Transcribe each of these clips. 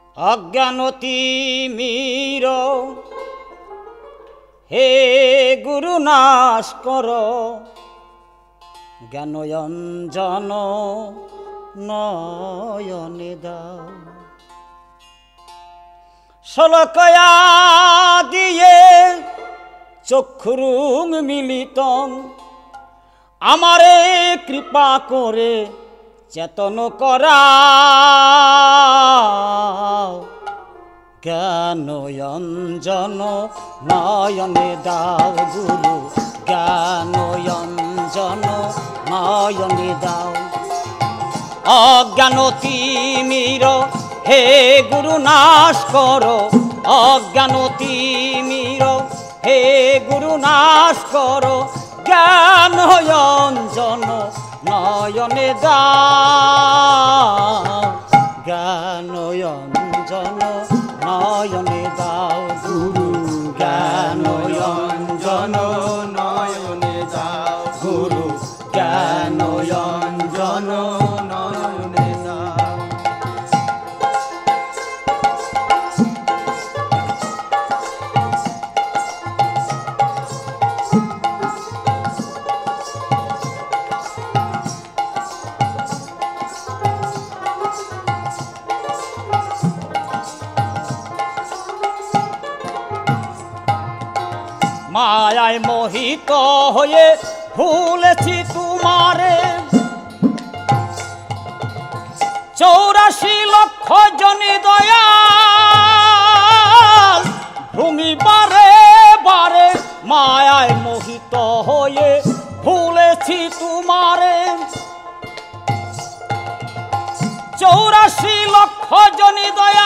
অজ্ঞানতি মির হে গুরু নাশ কর জ্ঞানয়ঞ্জন নয়নে দাও শলকয়া দিয়ে চক্ষুরুং মিলিতং আমারে কৃপা করে চেতন করা জ্ঞানয়ঞ্জন নয়নে দাও গুরু জ্ঞানয়ঞ্জন নয়নে দাও অজ্ঞান তিমির হে গুরু নাশ করো অজ্ঞান তিমির হে গুরু নাশ করো জ্ঞানয়ঞ্জন নয়নে দাও জ্ঞানয়ঞ্জন নয়নে দাও গুরু জ্ঞানয়ঞ্জন নয়নে দাও গুরু জ্ঞানয়ঞ্জন নয়নে দাও মায়ায় মোহিত হয়ে ভুলেছি তোমারে 84 লক্ষ জনি দয়াল ভূমি বারে বারে মায়ায় মোহিত হয়ে ভুলেছি তোমারে 84 লক্ষ জনি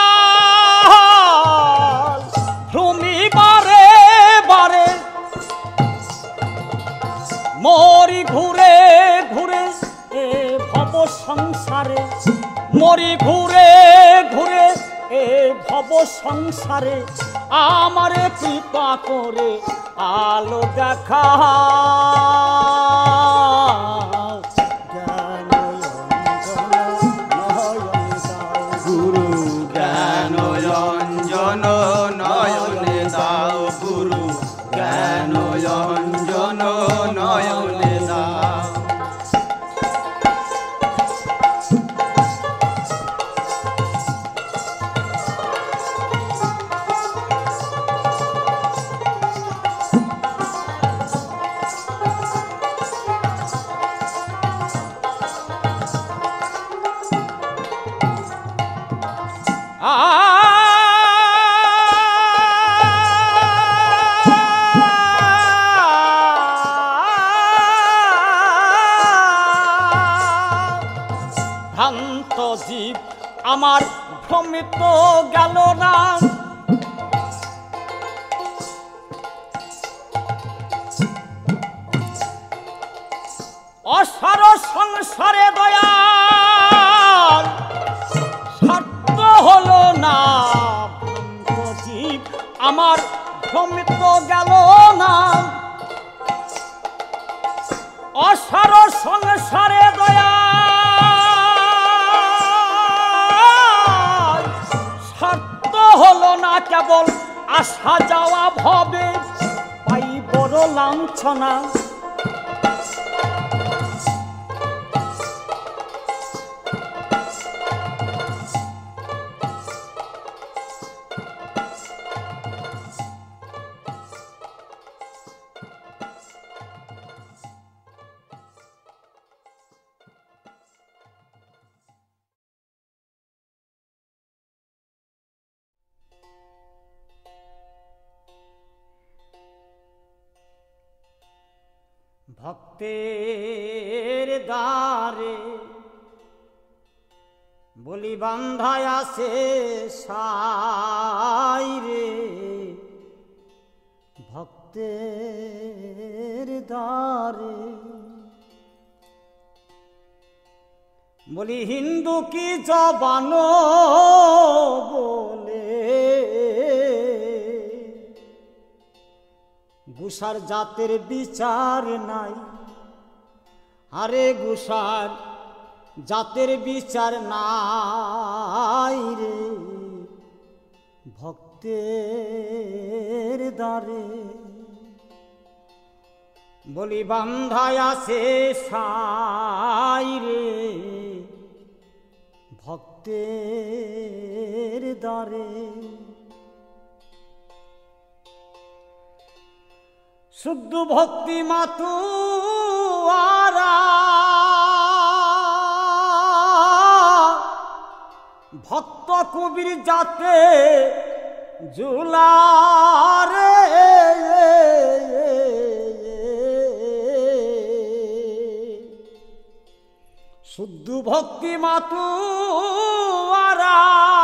দয়াল ভূমি বারে বারে মরি ঘুরে ঘুরে এ ভব সংসারে মরি ঘুরে ঘুরে এ ভব সংসারে আমারে কৃপা করে আলো দেখা গুরু জ্ঞানয়ঞ্জন নয়নে দাও গুরু জ্ঞানয়ঞ্জন নয়নে দাও ভ্রান্ত জীব আমার ভ্রমিত গেল না অসার সংসারে দয়াল স্বার্থ হলো না ভ্রান্ত জীব আমার ভ্রমিত গেল না অসার সংসারে দয়াল স্বার্থ হলো না কেবল আসা যাওয়া ভবে পাই বড় লাঞ্ছনা ভক্তের দ্বারে বলি বান্ধায় আসে সাই রে ভক্তের দ্বারে বলি হিন্দু কি জবানো বলে গুসার জাতের বিচার নাই আরে গুসার জাতের বিচার নাই রে ভক্তের দ্বারে বলি বান্ধায় আছে সাই রে ভক্তের দ্বারে শুদ্ধ ভক্তি মাতু আরা ভক্ত কবির যাতে জুলারে শুদ্ধ ভক্তি মাতু আরা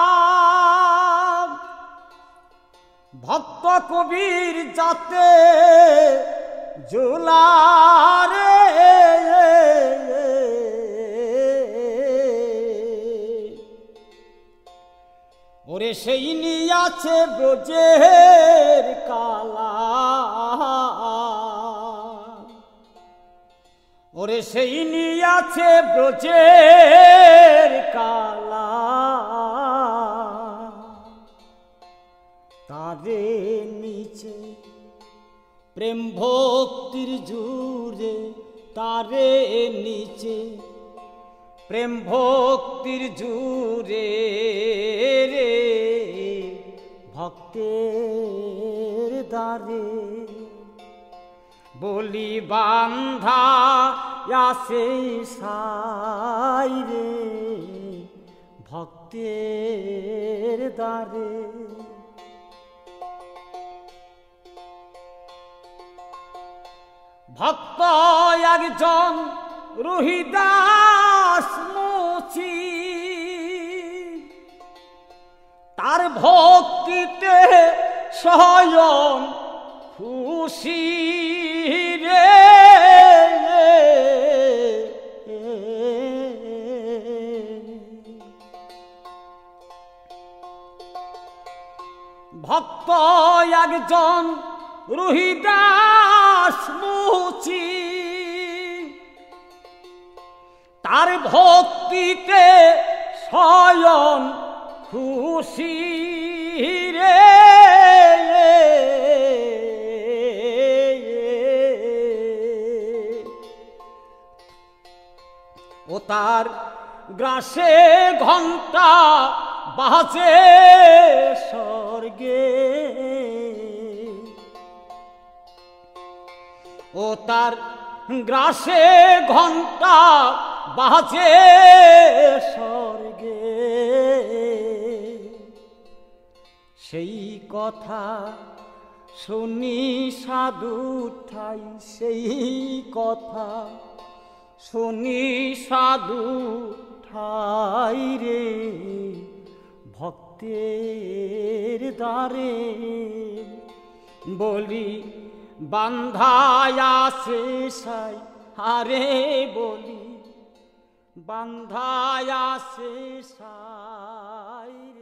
ভক্ত কবির যাতে জুলারে ওরে সেই নিয়াছে ব্রজের কালা ওরে সেই নিয়াছে ব্রজের কালা তারে নিচে প্রেম ভক্তির জুড়ে তারে নিচে প্রেম ভক্তির জুড়ে রে ভক্তের দ্বারে বলি বান্ধা আসে সাই রে ভক্তের দ্বারে ভক্ত একজন রোহিদাস মুচি তার ভক্তিতে স্বয়ং খুশি রে ভক্ত একজন রোহিদাস মুচি তার ভক্তিতে স্বয়ং খুশি রে ও তার গ্রাসে ঘণ্টা বাজে স্বর্গে ও তার গ্রাসে ঘণ্টা বাজে স্বর্গে সেই কথা শুনি সাধু ঠাই সেই কথা শুনি সাধু ঠাই রে ভক্তের দ্বারে বলি বান্ধায় আসে সাই আরে বলি বান্ধায় আসে সাই।